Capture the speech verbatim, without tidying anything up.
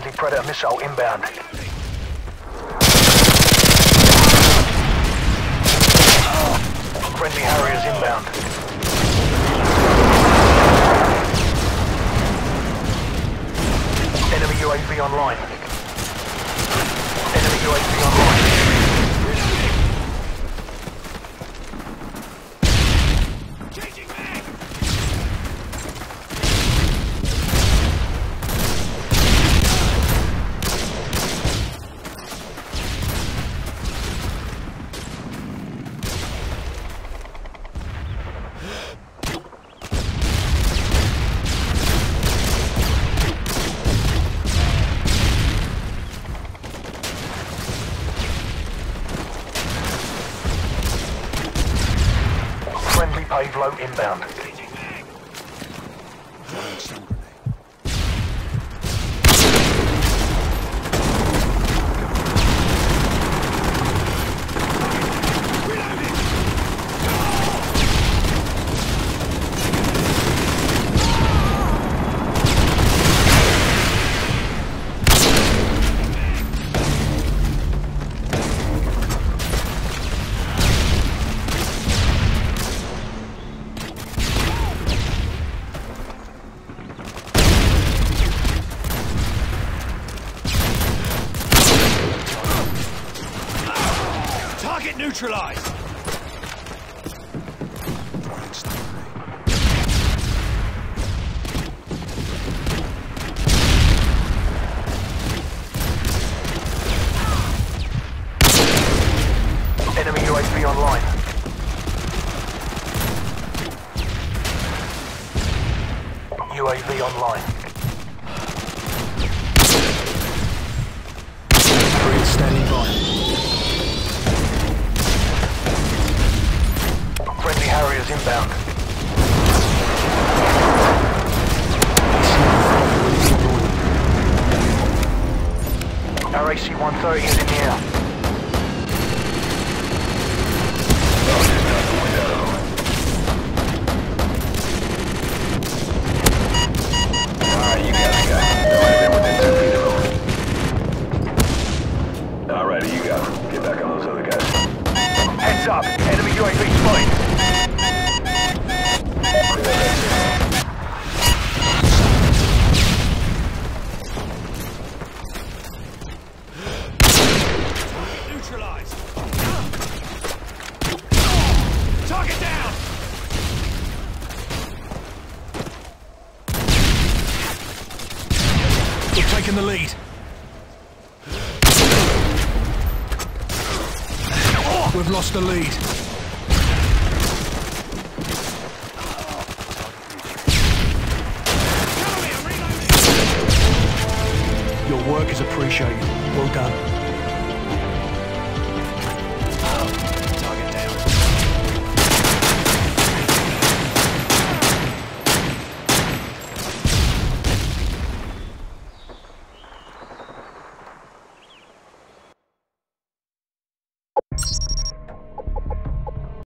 Friendly Predator missile inbound. Friendly Harriers inbound. Enemy U A V online. Enemy U A V online. Changing mag! Friendly payload inbound. Target neutralized! Enemy U A V online. U A V online. Three standing by. Friendly Harriers inbound. Our A C one thirty is in the air. Alright, you got the guy. That might have been within two feet of him. Alrighty, you got him. Get back on those other guys. Heads up, enemy U A V spotted. Neutralized! Target down! We've taken the lead. We've lost the lead. Your work is appreciated. Well done.